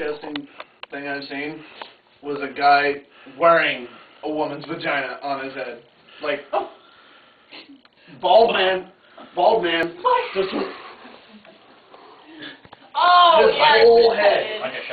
disgusting thing I've seen was a guy wearing a woman's vagina on his head. Like, bald man, just Oh, his yeah, whole head.